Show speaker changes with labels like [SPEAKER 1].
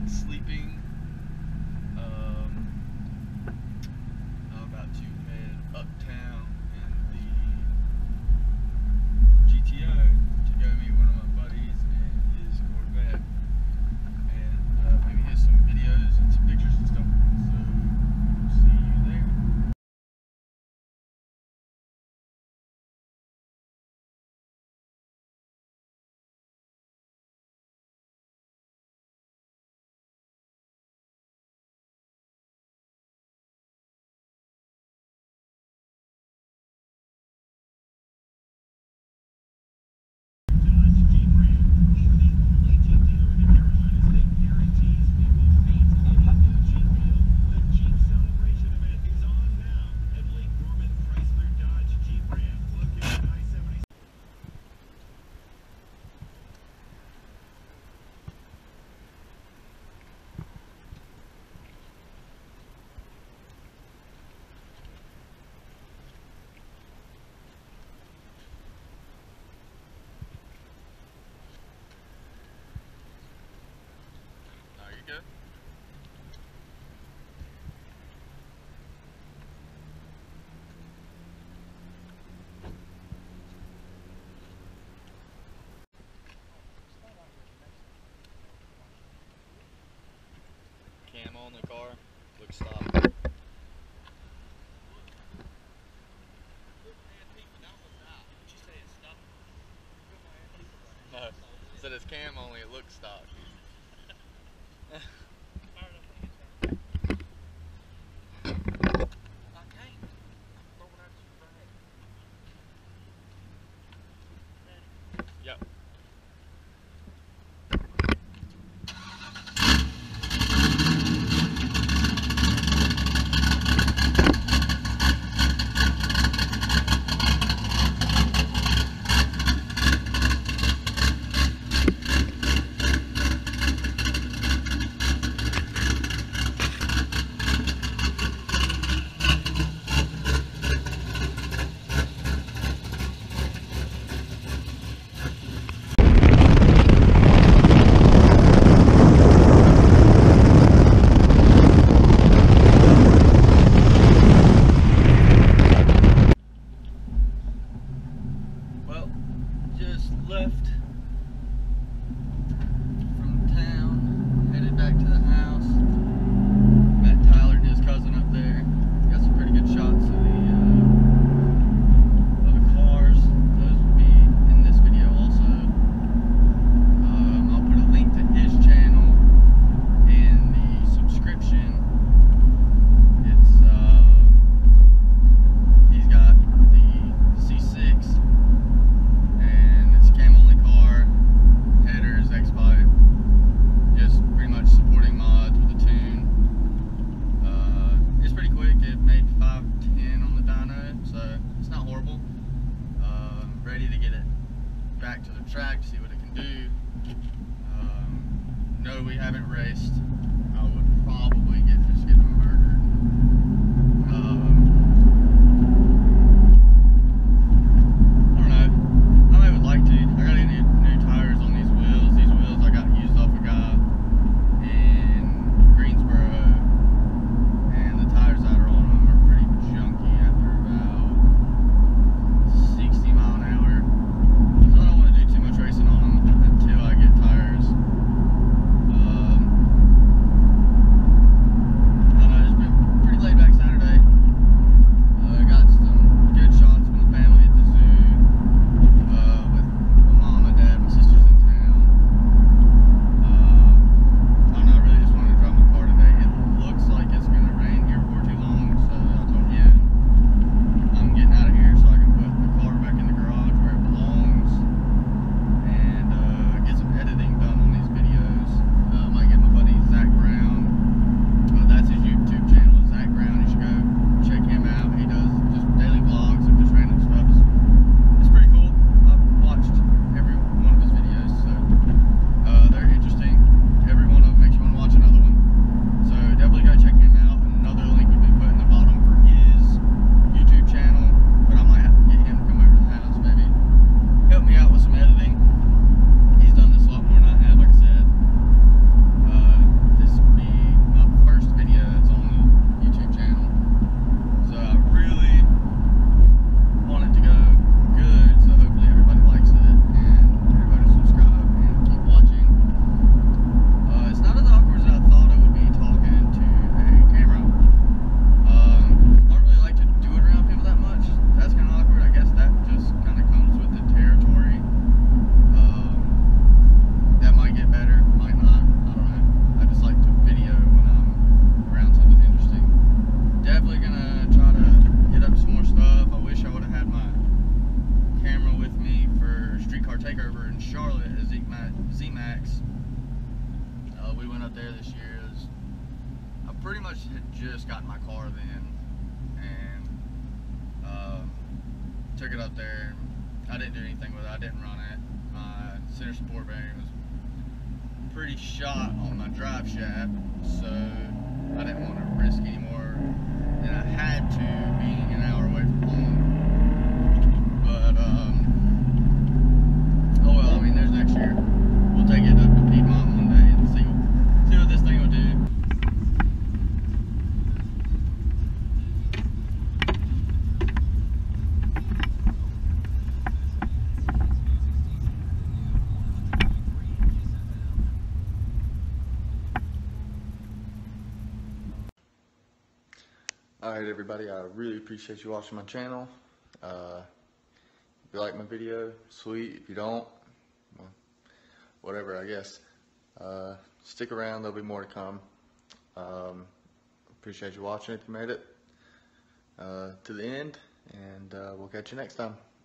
[SPEAKER 1] sleeping. I'm about to head uptown in the GTO to go meet one of my buddies in his Corvette, and maybe get some videos and some pictures and stuff. So, see you there. Good. Cam on the car, look stop. No, it said it's cam only, it looks stock. Yep. Just left from town, headed back to the house. Met Tyler and his cousin up there. Got some pretty good shots of the cars. Those will be in this video also. I'll put a link to his channel in the subscription. It's he's got the C6. Just pretty much supporting mods with a tune. It's pretty quick. It made 510 on the dyno, so it's not horrible. Ready to get it back to the track to see what it can do. No, we haven't raced. I would probably just get murdered. I don't know. I would like to. I gotta get new tires on these wheels. These wheels I got used off a guy in Greensboro, and the tires that are on them are pretty junky after about 60 miles an hour. So I don't want to do too much racing on them until I get tires. streetcar takeover in Charlotte at Z-Max. We went up there this year. I pretty much had just gotten my car then, and took it up there. I didn't do anything with it. I didn't run it. My center support bearing was pretty shot on my drive shaft, so I didn't want to risk anymore than I had to, being an hour away from home. But oh well. I mean, there's next year. We'll take it up to Piedmont one day and see what this thing will do. Alright everybody, I really appreciate you watching my channel. If you like my video, sweet. If you don't, well, whatever, I guess. Stick around, there'll be more to come. Appreciate you watching if you made it to the end, and we'll catch you next time.